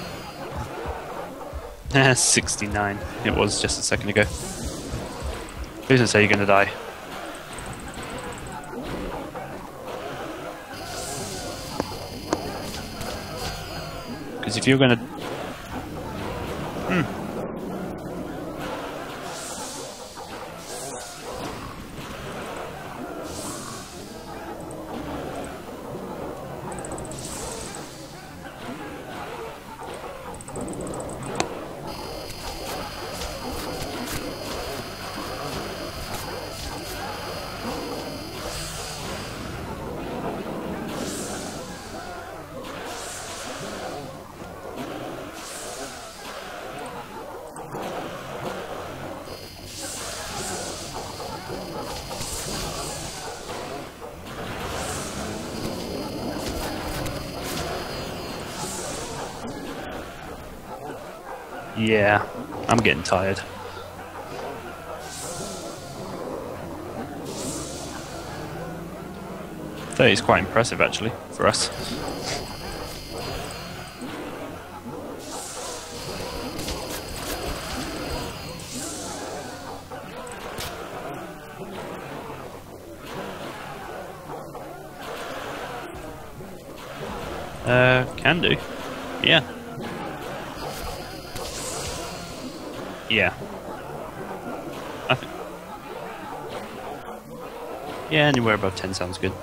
69. It was just a second ago. Please don't say you're gonna die. Because if you're gonna... Yeah, I'm getting tired. That is quite impressive, actually, for us. Can do. Yeah. Yeah. I think. Yeah, anywhere above 10 sounds good.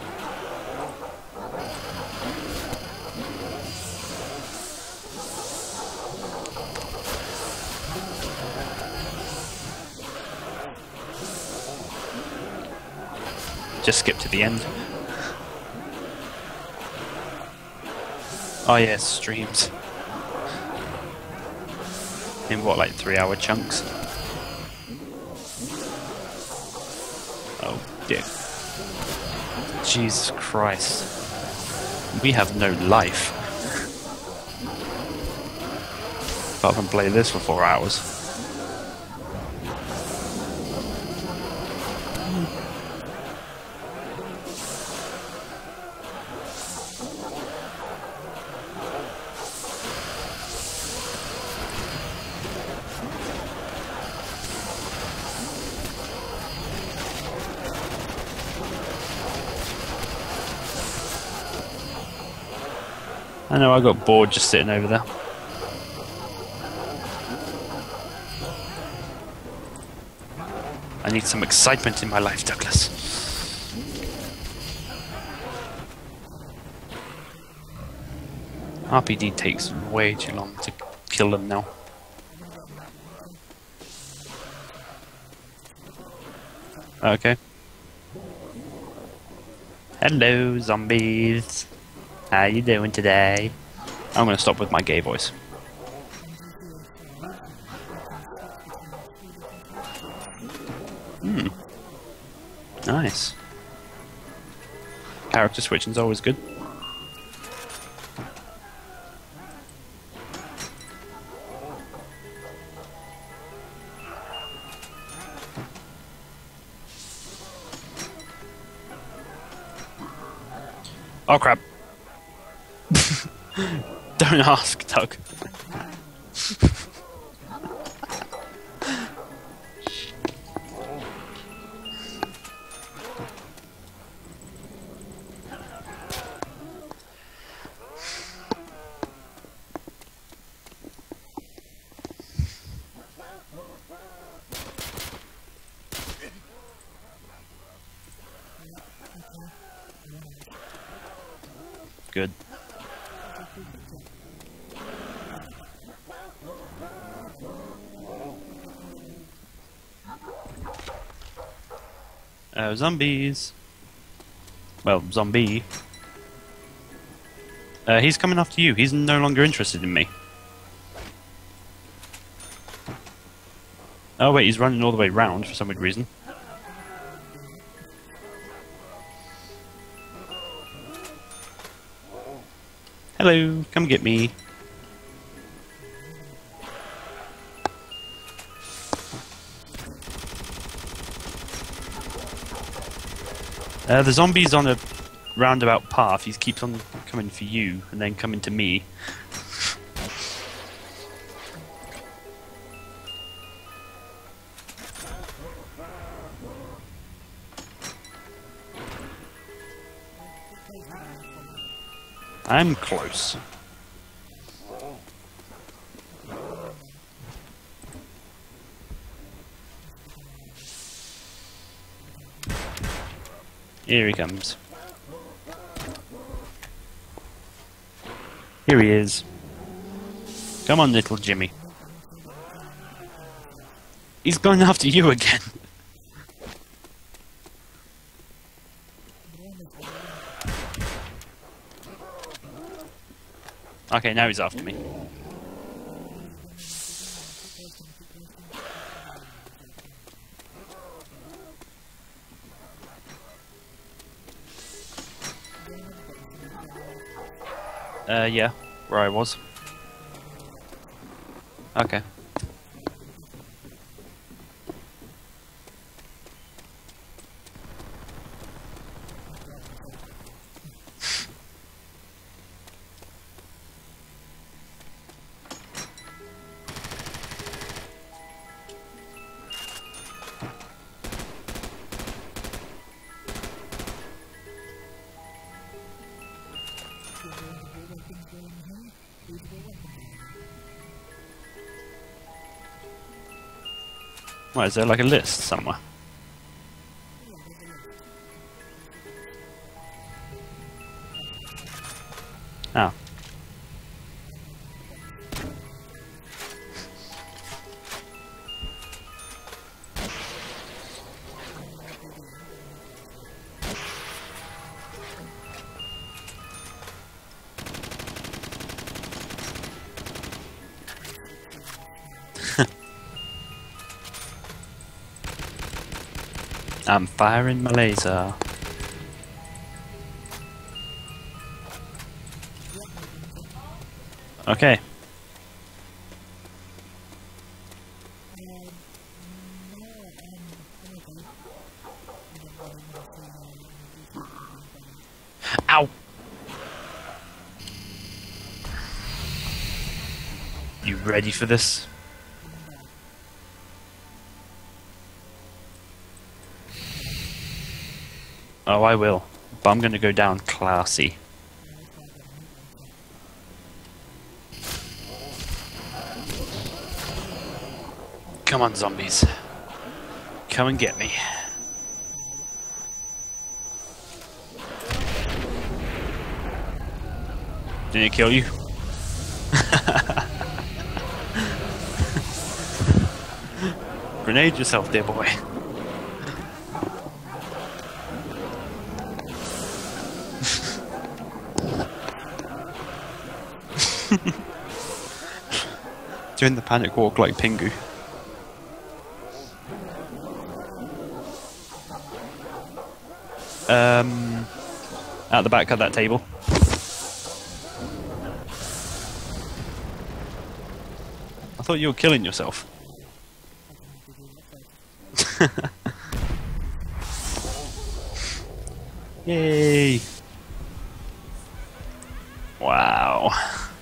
Just skip to the end. Oh yeah, streams. In what, like 3-hour chunks? Oh dear. Jesus Christ. We have no life. Apart from play this for 4 hours. I know, I got bored just sitting over there. I need some excitement in my life, Douglas. RPD takes way too long to kill them now. Okay. Hello, zombies. How you doing today? I'm gonna stop with my gay voice. Nice. Character switching's always good. Oh crap. Don't ask, Doug. Good. Zombies. Well, zombie. He's coming after you. He's no longer interested in me. Oh wait, he's running all the way round for some weird reason. Hello, come get me. The zombie's on a roundabout path. He keeps on coming for you and then coming to me. I'm close. Here he comes. Here he is. Come on, little Jimmy. He's going after you again. Okay, now he's after me. Yeah, where I was. Okay. What, is there like a list somewhere? Oh. I'm firing my laser. Okay. Ow! You ready for this? Oh, I will. But I'm gonna go down classy. Come on, zombies. Come and get me. Didn't it kill you? Grenade yourself, dear boy. Doing the panic walk like Pingu. At the back of that table. I thought you were killing yourself. Yay! Wow.